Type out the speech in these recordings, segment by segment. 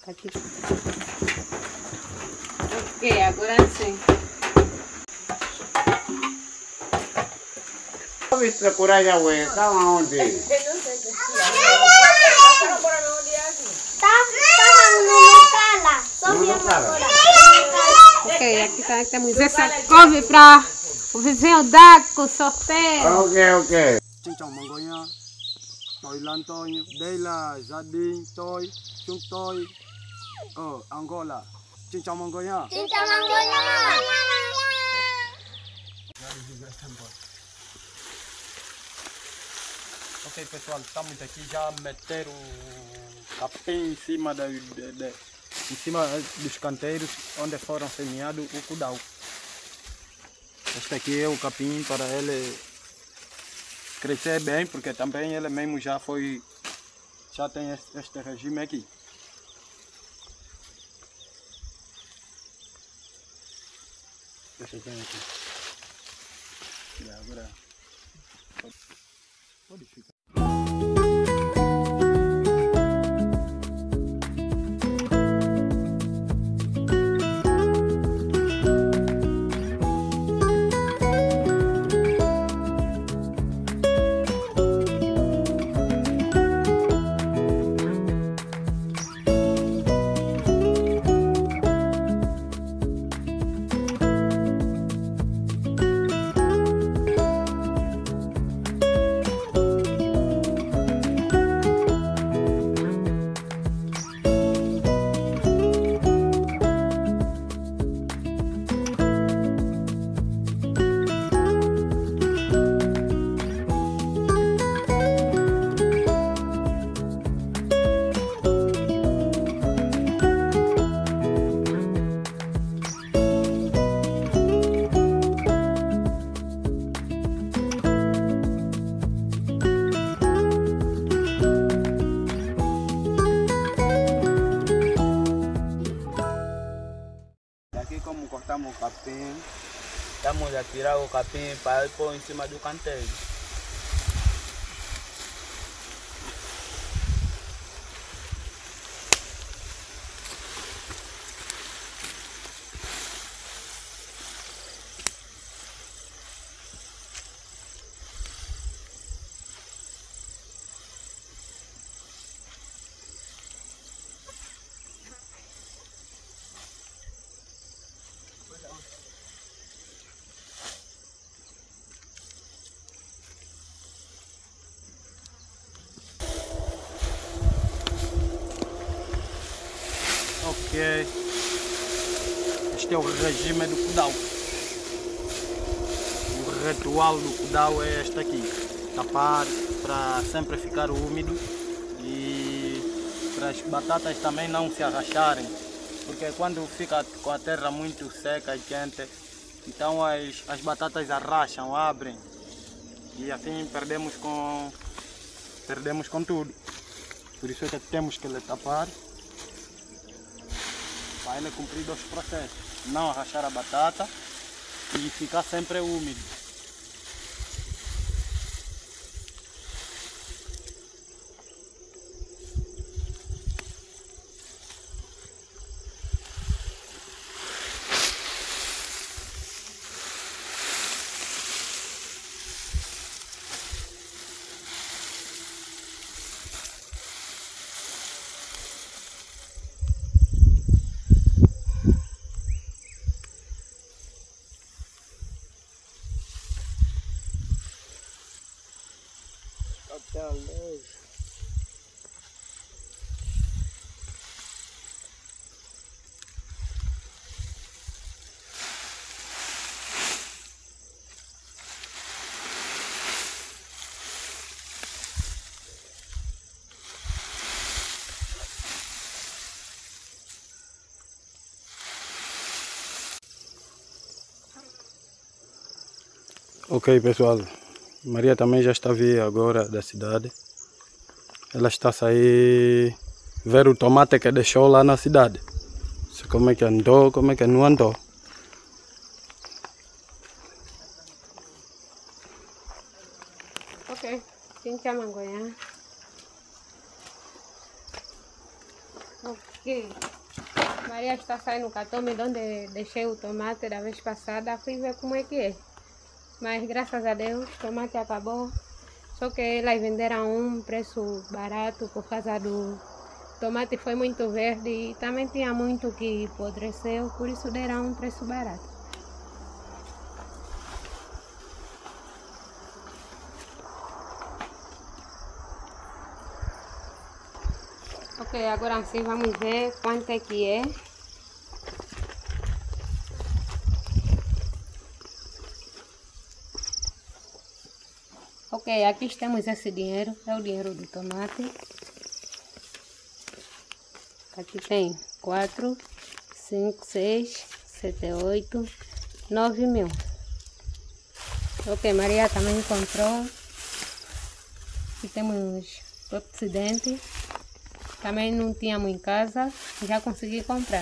Aqui. Ok, agora sim. ¿Viste por allá, güey? ¿Estaban dónde? Ok, aqui temos essa couve para o vizinho Daco, sorteio. Ok. Cincang Mangoya, Toy Lantonho, Deila, Jardim, Toy, Chung Toy, Angola. Cincang Mangoya. Cincang Mangoya. Ok, pessoal, estamos aqui já a meter o capim em cima, em cima dos canteiros onde foram semeados o cudau. Este aqui é o capim para ele crescer bem, porque também ele mesmo já tem este regime aqui. Deixa eu ver aqui. E agora pode ficar. Aqui como cortamos o capim, estamos a tirar o capim para pôr em cima do canteiro. Ok, este é o regime do cudau. O ritual do cudau é este aqui: tapar para sempre ficar úmido e para as batatas também não se arrastarem, porque quando fica com a terra muito seca e quente, então as batatas arracham, abrem e assim perdemos com tudo. Por isso é que temos que lhe tapar para ele cumprir dois processos: não arrachar a batata e ficar sempre úmido. Ok, pessoal, Maria também já está a vir agora da cidade. Ela está a sair ver o tomate que deixou lá na cidade. Como é que andou, como é que não andou. Ok, Cincang Mangoya. Ok. Maria está saindo com a tome de onde deixei o tomate da vez passada. Fui ver como é que é. Mas graças a Deus o tomate acabou. Só que elas venderam um preço barato por causa do tomate foi muito verde e também tinha muito que apodreceu, por isso deram um preço barato. Ok, agora sim vamos ver quanto é que é. Ok, aqui temos esse dinheiro, é o dinheiro do tomate. Aqui tem 4, 5, 6, 7, 8, 9 mil. Ok, Maria também comprou. Aqui temos top dente. Também não tínhamos em casa, já consegui comprar.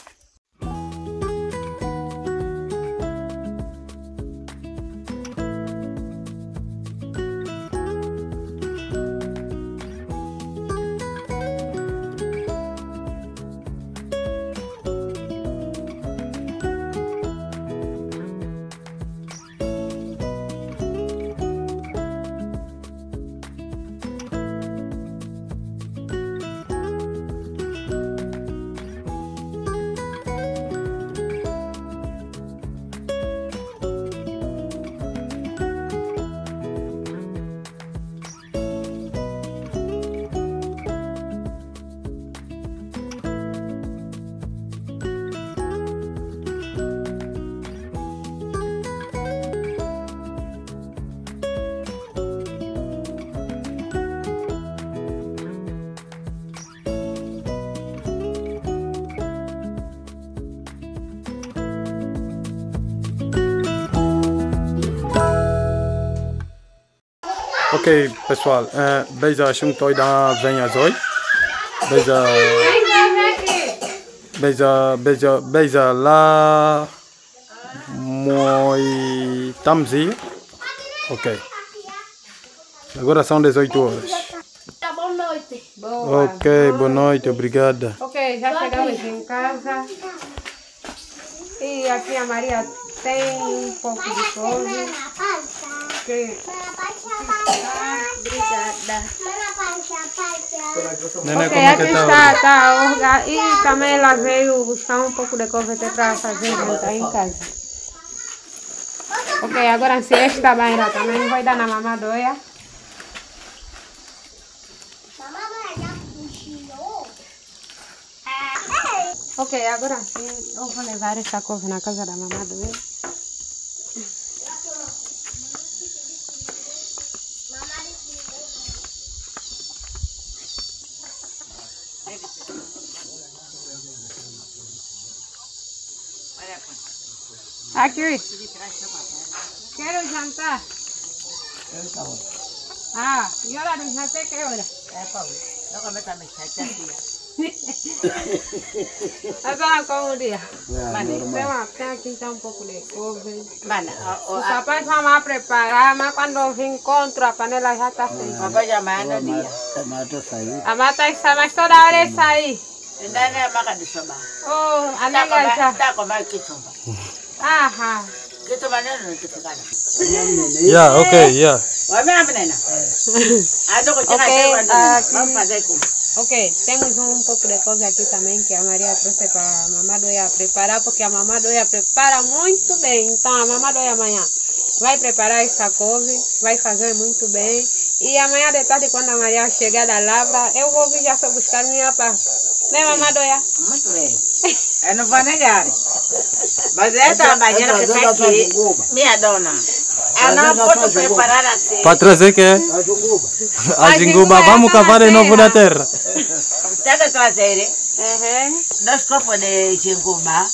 Ok, pessoal, beija shumtoi da venha zoi. Beija lá moi tamzi. Ok. Agora são 18 horas. Boa noite. Boa. Ok, boa noite, obrigada. Ok, já chegamos em casa. E aqui a Maria tem um pouco de couve. Ok. Obrigada. Ok, aqui está orga. E também ela veio buscar um pouco de couve para fazer jantar em casa. Ok, agora se esta banheira também vai dar na mamadoia. Ok, agora sim eu vou levar essa couve na casa da mamadoia. Aqui. Quero jantar. Ah, e hora do jantar que hora? Agora como o dia? Tem aqui então um pouco de couve. Os rapazes vão preparar, mas quando eu vim encontro a panela já está feita. A mata está, mas toda hora é sair. Oh, a nega já. Aha. Yeah, ok, yeah. Ok, temos um pouco de couve aqui também que a Maria trouxe para a mamadoia preparar, porque a mamadoia prepara muito bem. Então a mamadoia amanhã vai preparar essa couve, vai fazer muito bem. E amanhã de tarde, quando a Maria chegar da lavra, eu vou vir já só buscar minha parte. Né, mamadoia? Muito bem. Eu não vou negar. Mas essa banheira que está aqui, minha dona, eu não posso preparar assim. Para trazer que é? A jinguba, vamos cavar de novo na terra. Tem que trazer 2 copos de jinguba,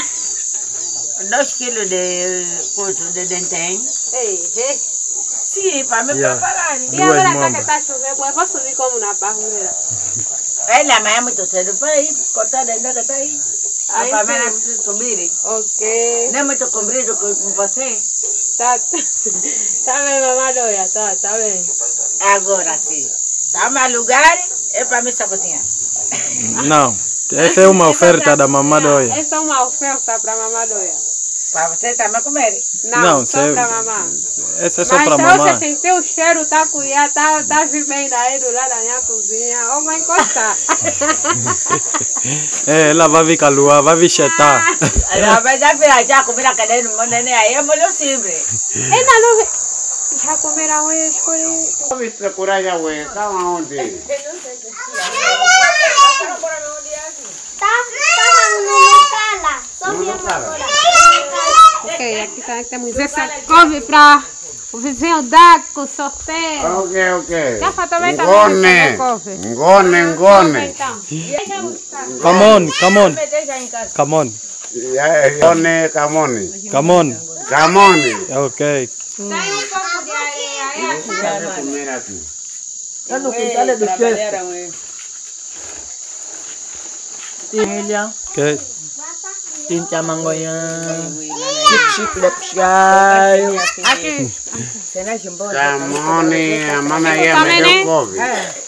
2 quilos de dentém. Sim, para me preparar. E agora que está chovendo, eu vou subir como na barreira. Ela amanhã é muito cedo, vai cortar dentro que está aí. A Pamela precisa subir. Ok. Não é muito comprido com você. Tá bem, mamadoia, tá bem. Agora sim. Tá mais lugar, é para mim essa cozinha. Não. Essa é uma oferta da Mamadoia. Essa é uma oferta para Mamadoia. Para você também comer. Não, só para mamãe. Essa é só Mas para se mamãe. você sentir o cheiro, tá vivendo aí do lado da minha cozinha, ou vai encostar. Ela vai vir com a lua, vai vir chetar. Mas já viajar, comer a cadeia no mundo, aí é muito simples. Ainda não... Já comeram hoje por aí? Come procurar já, ué. Tá onde? Ok, aqui temos essa couve para o vizinho Daco, sorteio. Ok. Já falta também Ngone. couve. Ngone. Então. Come on, come on. Come on, Ngone, camone. come on. Camone. Ok. Tem um pouco de areia aí. Deixa comer aqui. Eu não quero do Ilha, Ok. tinta mangoia, chip lepchai. Aqui. Camone, a mana aí me deu couve.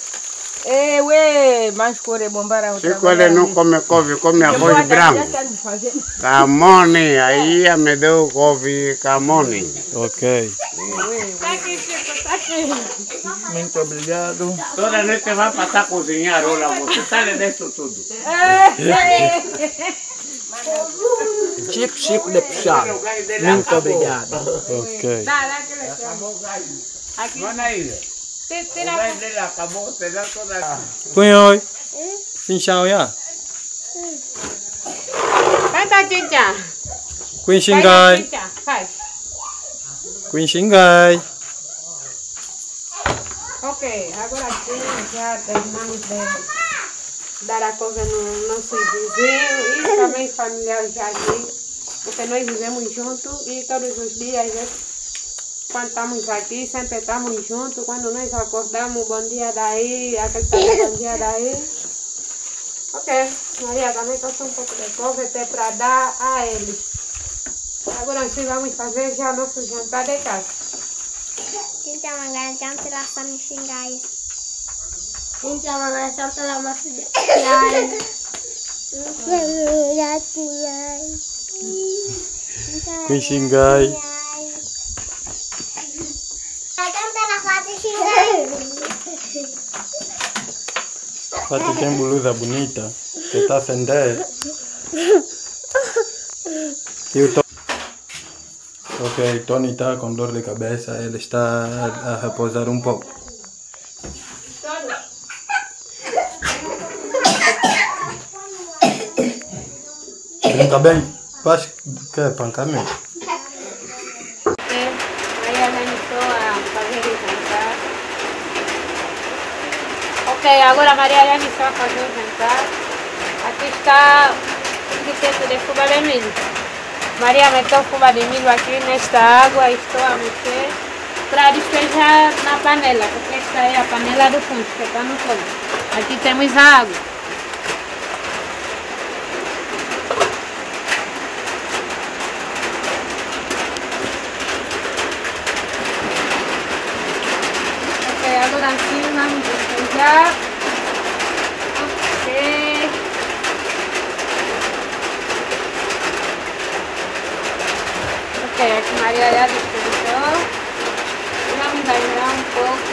Ué, mais cor é bombara. Chico ele não come couve, come arroz branco. Camone, aí me deu couve, camone. Ok. Tá aqui, Chico, tá aqui. Muito obrigado. Toda noite vai passar a cozinhar, olha, você sabe disso tudo. Chip lepchai. Muito obrigado. Ok. Dá aquele aqui. Manda aí. Tira O gás dele acabou, você dá toda... Cunhoi. Finchão, já. Vai dar tinta. Queen Vai dar Xingai. tinta. Faz. Queen Xingai. Ok, agora sim, já terminamos de dar a couve no nosso vizinho e também familiares já aqui, porque nós vivemos juntos e todos os dias, né, quando estamos aqui, sempre estamos juntos. Quando nós acordamos, bom dia daí, aquele também bom dia daí. Ok, Maria também trouxe um pouco de couve até para dar a eles. Agora sim vamos fazer já nosso jantar de casa. Cinta mengancam telah kami singgai. Cinta mengancam telah masuk jalan. Queen Xingai. Mengancam telah mati singgai. Pati tem blusa bonita. Que está a acender. E o Ok, Tony está com dor de cabeça, ele está a repousar um pouco. Brinca bem, faz que é pancame. Maria já começou a fazer o jantar. Ok, agora a Maria já começou a fazer o jantar. Aqui está o receito de fubá de milho. Maria meteu fubá de milho aqui nesta água e estou a mexer para despejar na panela, porque esta é a panela do fundo que está no fogo. Aqui temos a água. Ok, agora sim vamos despejar. Ok. Ok, aqui Maria já despejou. Vamos ajudar um pouco.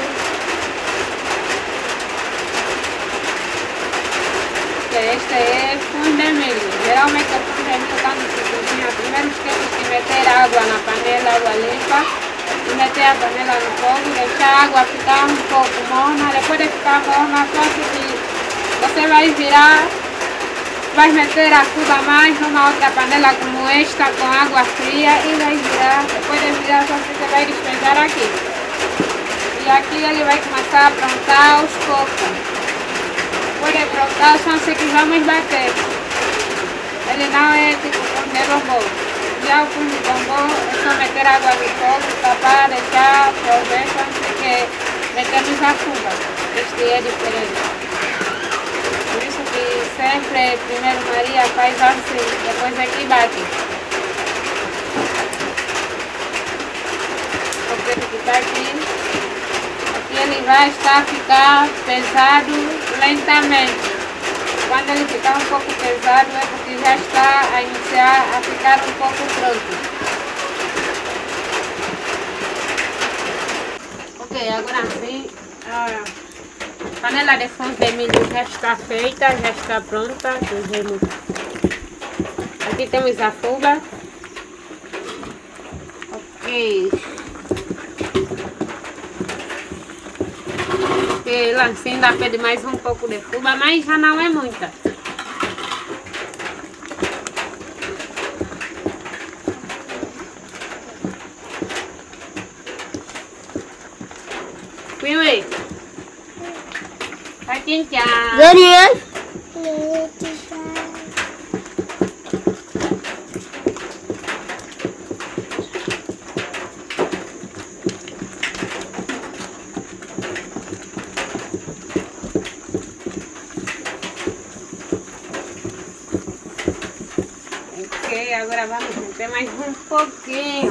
Ok, este é fundo de milho. Geralmente o fundo de milho quando se cozinha, primeiro temos que meter água na panela, água limpa. E meter a panela no fogo, deixar a água ficar um pouco morna. Depois de ficar morna, só que você vai virar. Vai meter a cuba mais numa outra panela como esta, com água fria, e vai virar. Depois de virar, só você vai despejar aqui. E aqui ele vai começar a aprontar aos poucos. Depois de aprontar, só se que vamos bater. Ele não é tipo fundo de bombom. Já o fundo de bombom é só meter água no fogo, tapar, deixar, prover, só que metemos a cuba. Este é diferente. Por isso que sempre primeiro Maria faz assim, depois aqui bate. Ok, que está aqui. Aqui ele vai estar a ficar pesado lentamente. Quando ele ficar um pouco pesado é porque já está a iniciar a ficar um pouco pronto. Ok, agora sim, a panela de fons de milho já está feita, já está pronta. Aqui temos a fubá. Ok. Ela ainda pede mais um pouco de fubá, mas já não é muita. Piuí. Aqui já. Daniel. Ok, agora vamos meter mais um pouquinho.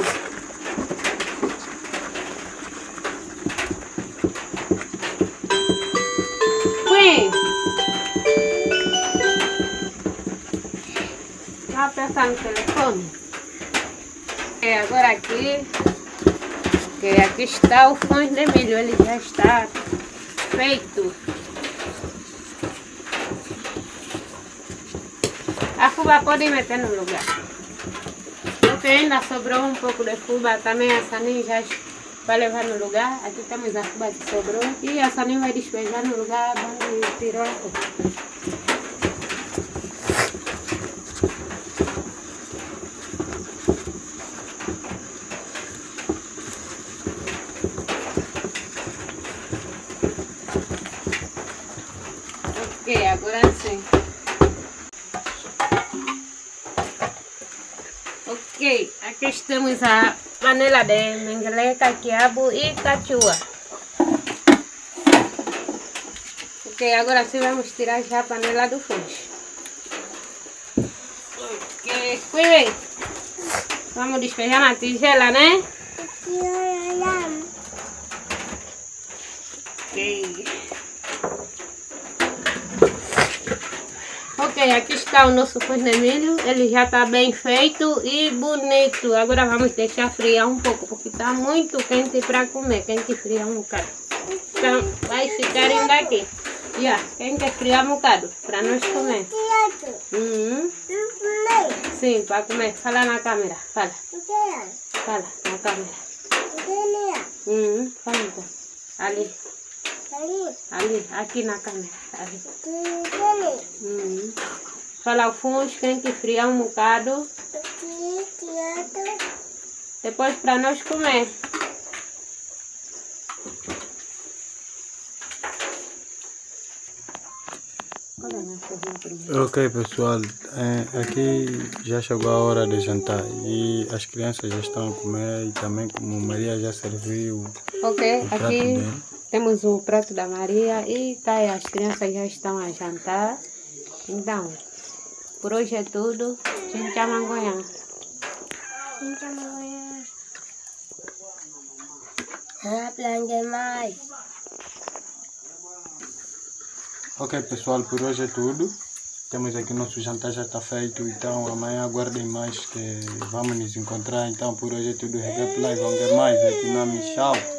Está apertando o telefone. E agora aqui está o fons de milho, ele já está feito. A fubá pode meter no lugar. Porque ainda sobrou um pouco de fubá, também a Saninha já vai levar no lugar. Aqui temos a fubá que sobrou e a Saninha vai despejar no lugar onde tirou a fubá. Ok, agora sim. Ok, aqui estamos a panela de mengeleca, quiabo e cachua. Ok, agora sim vamos tirar já a panela do fogo. Ok, cuide. Vamos despejar na tigela, né? Ok. Ok, aqui está o nosso pão de milho, ele já está bem feito e bonito. Agora vamos deixar friar um pouco, porque está muito quente para comer, tem que friar um bocado. Então vai ficar ainda aqui. Já, tem que friar um bocado para nós comer. Sim, para comer. Fala na câmera, fala. Fala na câmera. Fala então. Ali. Ali, aqui na câmera. Ali. Fala o fundo, tem que friar um bocado. Depois para nós comer. Ok pessoal, aqui já chegou a hora de jantar e as crianças já estão a comer e também como Maria já serviu Ok, o prato aqui dele. temos o prato da Maria e tá, as crianças já estão a jantar. Então, por hoje é tudo. Tchau, amanhã. Plan demais. Ok pessoal, por hoje é tudo. Temos aqui nosso jantar já está feito, então amanhã aguardem mais que vamos nos encontrar. Então por hoje é tudo. Regat Live, vamos ver mais aqui na Michal.